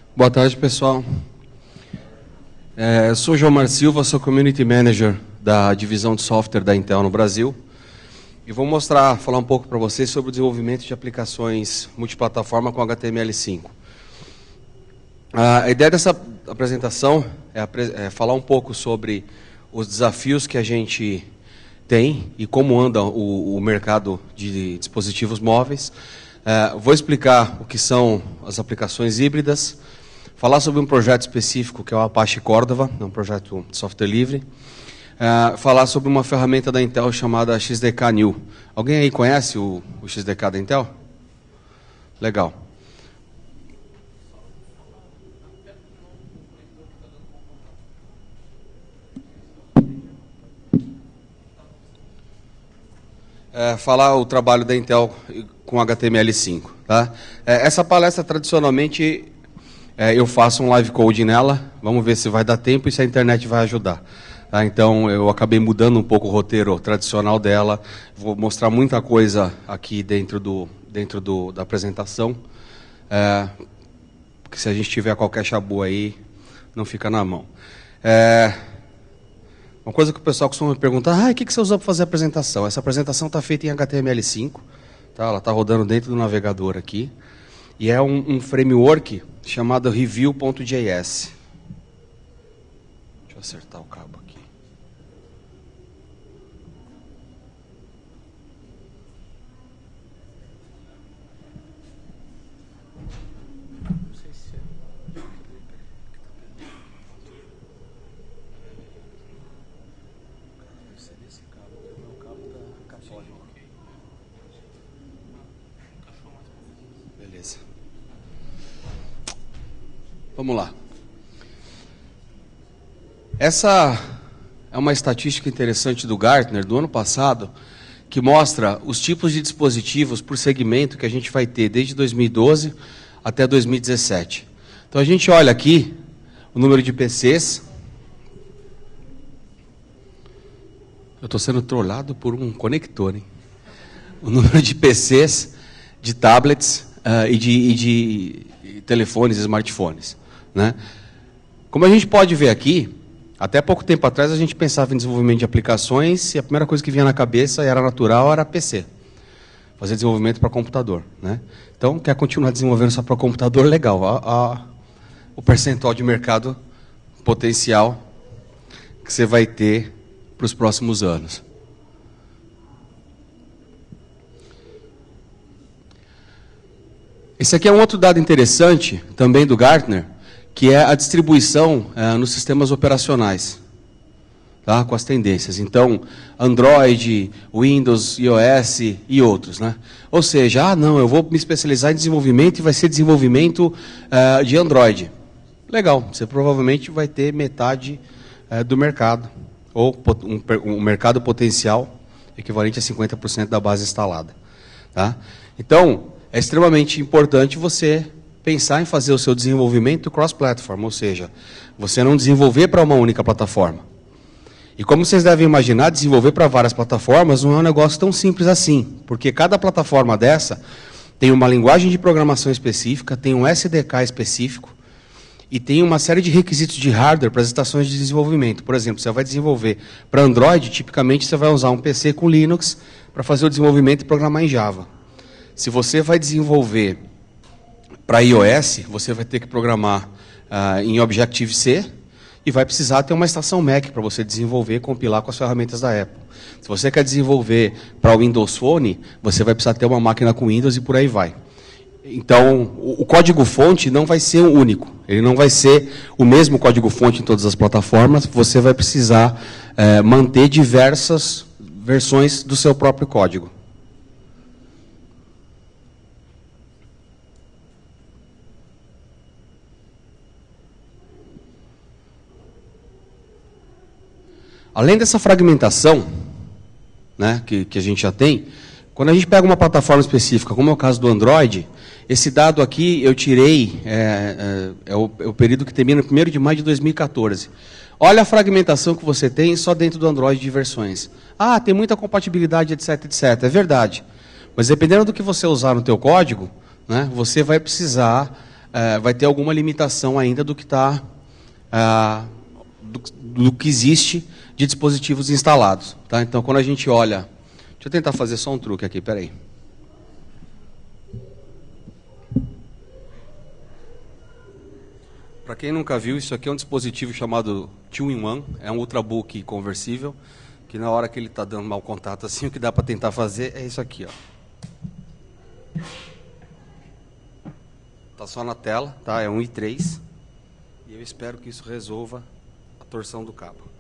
Boa tarde, pessoal. Eu sou o João Mar Silva, sou Community Manager da divisão de software da Intel no Brasil. E vou falar um pouco para vocês sobre o desenvolvimento de aplicações multiplataforma com HTML5. A ideia dessa apresentação é falar um pouco sobre os desafios que a gente tem e como anda o mercado de dispositivos móveis. Vou explicar o que são as aplicações híbridas, falar sobre um projeto específico que é o Apache Cordova, é um projeto de software livre, falar sobre uma ferramenta da Intel chamada XDK New. Alguém aí conhece o XDK da Intel? Legal. Falar o trabalho da Intel com HTML5. Tá? Essa palestra, tradicionalmente, eu faço um live code nela. Vamos ver se vai dar tempo e se a internet vai ajudar. Tá? Então, eu acabei mudando um pouco o roteiro tradicional dela. Vou mostrar muita coisa aqui dentro da apresentação. Porque se a gente tiver qualquer chabu aí, não fica na mão. Uma coisa que o pessoal costuma me perguntar, o que você usou para fazer a apresentação? Essa apresentação está feita em HTML5, tá? Ela está rodando dentro do navegador aqui, e é um framework chamado Review.js. Deixa eu acertar o cabo aqui. Beleza. Vamos lá. Essa é uma estatística interessante do Gartner, do ano passado, que mostra os tipos de dispositivos por segmento que a gente vai ter desde 2012 até 2017. Então, a gente olha aqui o número de PCs. Eu estou sendo trollado por um conector, hein? O número de PCs, de tablets e de telefones e smartphones. Né? Como a gente pode ver aqui, até pouco tempo atrás a gente pensava em desenvolvimento de aplicações e a primeira coisa que vinha na cabeça, era natural, era PC. Fazer desenvolvimento para computador. Né? Então, quer continuar desenvolvendo só para computador? Legal. O percentual de mercado potencial que você vai ter para os próximos anos. Esse aqui é um outro dado interessante, também do Gartner, que é a distribuição nos sistemas operacionais, tá? Com as tendências. Então, Android, Windows, iOS e outros. Né? Ou seja, não, eu vou me especializar em desenvolvimento e vai ser desenvolvimento de Android. Legal, você provavelmente vai ter metade do mercado, ou um mercado potencial equivalente a 50% da base instalada. Tá? Então, é extremamente importante você pensar em fazer o seu desenvolvimento cross-platform, ou seja, você não desenvolver para uma única plataforma. E como vocês devem imaginar, desenvolver para várias plataformas não é um negócio tão simples assim, porque cada plataforma dessa tem uma linguagem de programação específica, tem um SDK específico, e tem uma série de requisitos de hardware para as estações de desenvolvimento. Por exemplo, você vai desenvolver para Android, tipicamente você vai usar um PC com Linux para fazer o desenvolvimento e programar em Java. Se você vai desenvolver para iOS, você vai ter que programar em Objective-C e vai precisar ter uma estação Mac para você desenvolver e compilar com as ferramentas da Apple. Se você quer desenvolver para o Windows Phone, você vai precisar ter uma máquina com Windows e por aí vai. Então, o código-fonte não vai ser o único. Ele não vai ser o mesmo código-fonte em todas as plataformas. Você vai precisar manter diversas versões do seu próprio código. Além dessa fragmentação, né, que a gente já tem, quando a gente pega uma plataforma específica, como é o caso do Android, esse dado aqui eu tirei, é o período que termina no 1º de maio de 2014. Olha a fragmentação que você tem só dentro do Android de versões. Ah, tem muita compatibilidade, etc, etc. É verdade. Mas dependendo do que você usar no teu código, né, você vai precisar vai ter alguma limitação ainda do que está, do que existe de dispositivos instalados. Tá? Então, quando a gente olha... Deixa eu tentar fazer só um truque aqui, peraí. Para quem nunca viu, isso aqui é um dispositivo chamado 2-in-1, é um Ultrabook conversível, que na hora que ele está dando mau contato assim, o que dá para tentar fazer é isso aqui, ó. Tá só na tela, tá? É 1.3. E eu espero que isso resolva a torção do cabo.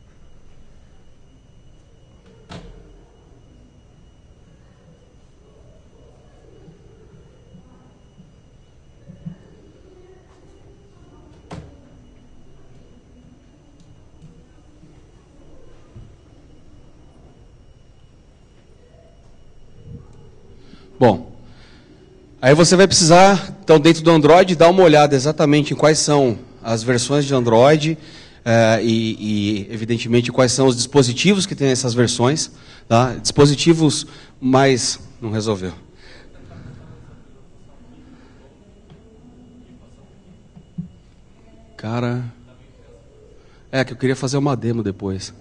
Bom, aí você vai precisar, então, dentro do Android, dar uma olhada exatamente em quais são as versões de Android evidentemente, quais são os dispositivos que têm essas versões. Tá? Dispositivos mais... Não resolveu. Cara... que eu queria fazer uma demo depois.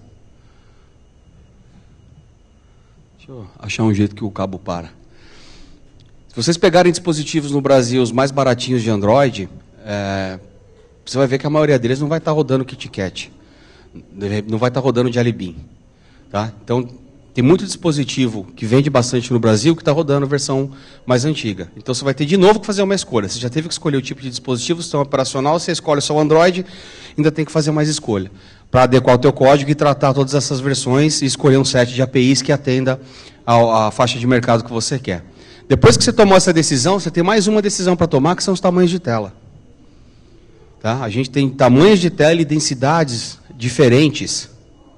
Deixa eu achar um jeito que o cabo para. Se vocês pegarem dispositivos no Brasil, os mais baratinhos de Android, você vai ver que a maioria deles não vai estar rodando KitKat. Não vai estar rodando Jelly Bean. Tá? Então, tem muito dispositivo que vende bastante no Brasil que está rodando a versão mais antiga. Então, você vai ter de novo que fazer uma escolha. Você já teve que escolher o tipo de dispositivo, sistema operacional, você escolhe só o Android, ainda tem que fazer mais escolha. Para adequar o teu código e tratar todas essas versões e escolher um set de APIs que atenda à faixa de mercado que você quer. Depois que você tomou essa decisão, você tem mais uma decisão para tomar, que são os tamanhos de tela. Tá? A gente tem tamanhos de tela e densidades diferentes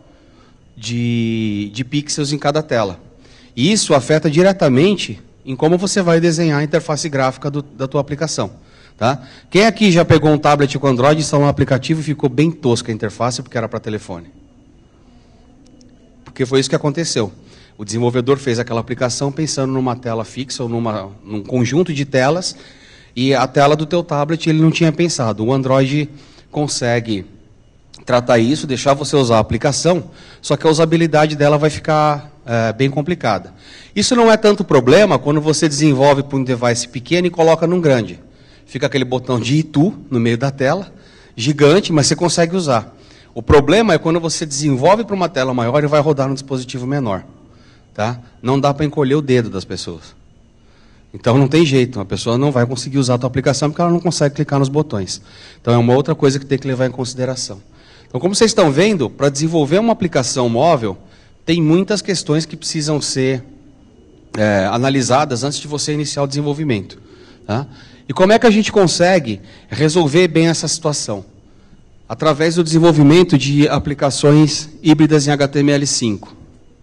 de pixels em cada tela. E isso afeta diretamente em como você vai desenhar a interface gráfica da tua aplicação. Tá? Quem aqui já pegou um tablet com Android, instalou um aplicativo e ficou bem tosca a interface porque era para telefone? Porque foi isso que aconteceu. O desenvolvedor fez aquela aplicação pensando numa tela fixa ou num conjunto de telas, e a tela do teu tablet ele não tinha pensado. O Android consegue tratar isso, deixar você usar a aplicação, só que a usabilidade dela vai ficar bem complicada. Isso não é tanto problema quando você desenvolve para um device pequeno e coloca num grande. Fica aquele botão de itu no meio da tela, gigante, mas você consegue usar. O problema é quando você desenvolve para uma tela maior e vai rodar num dispositivo menor. Tá? Não dá para encolher o dedo das pessoas. Então não tem jeito, a pessoa não vai conseguir usar a tua aplicação porque ela não consegue clicar nos botões. Então é uma outra coisa que tem que levar em consideração. Então, como vocês estão vendo, para desenvolver uma aplicação móvel, tem muitas questões que precisam ser analisadas antes de você iniciar o desenvolvimento. Tá? E como é que a gente consegue resolver bem essa situação? Através do desenvolvimento de aplicações híbridas em HTML5.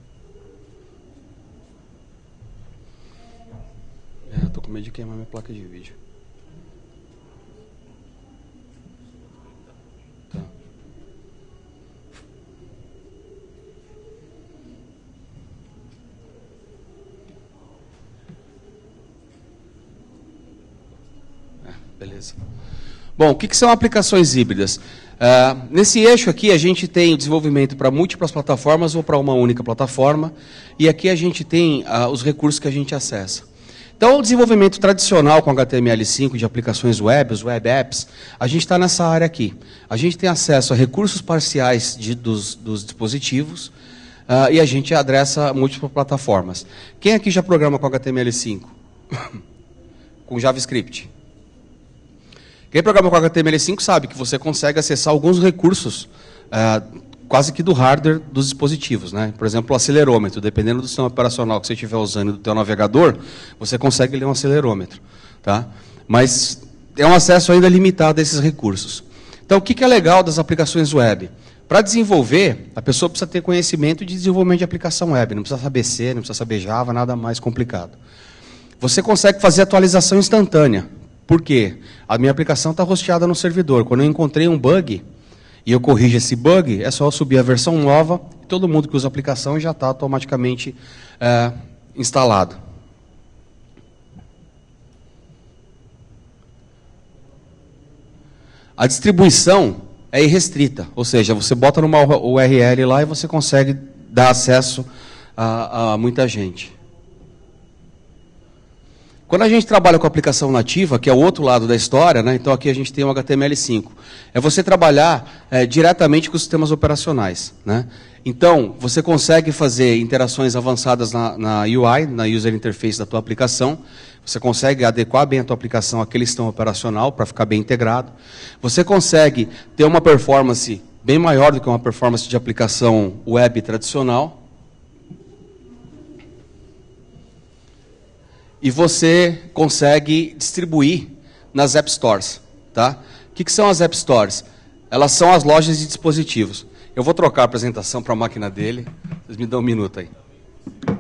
Estou com medo de queimar minha placa de vídeo. Tá. Beleza. Bom, o que são aplicações híbridas? Nesse eixo aqui, a gente tem o desenvolvimento para múltiplas plataformas ou para uma única plataforma. E aqui a gente tem os recursos que a gente acessa. Então, o desenvolvimento tradicional com HTML5 de aplicações web, os web apps, a gente está nessa área aqui. A gente tem acesso a recursos parciais dos dispositivos e a gente adressa múltiplas plataformas. Quem aqui já programa com HTML5? Com JavaScript? Quem programa com HTML5 sabe que você consegue acessar alguns recursos quase que do hardware dos dispositivos. Né? Por exemplo, o acelerômetro. Dependendo do sistema operacional que você estiver usando e do teu navegador, você consegue ler um acelerômetro. Tá? Mas é um acesso ainda limitado a esses recursos. Então, o que é legal das aplicações web? Para desenvolver, a pessoa precisa ter conhecimento de desenvolvimento de aplicação web. Não precisa saber C, não precisa saber Java, nada mais complicado. Você consegue fazer atualização instantânea. Por quê? A minha aplicação está hosteada no servidor. Quando eu encontrei um bug e eu corrijo esse bug, é só eu subir a versão nova e todo mundo que usa a aplicação já está automaticamente instalado. A distribuição é irrestrita, ou seja, você bota numa URL lá e você consegue dar acesso a muita gente. Quando a gente trabalha com aplicação nativa, que é o outro lado da história, né, então aqui a gente tem o HTML5, é você trabalhar diretamente com os sistemas operacionais. Né? Então, você consegue fazer interações avançadas na UI, na User Interface da tua aplicação, você consegue adequar bem a tua aplicação àquele sistema operacional para ficar bem integrado, você consegue ter uma performance bem maior do que uma performance de aplicação web tradicional, e você consegue distribuir nas App Stores. Tá? O que são as App Stores? Elas são as lojas de dispositivos. Eu vou trocar a apresentação para a máquina dele. Vocês me dão um minuto aí.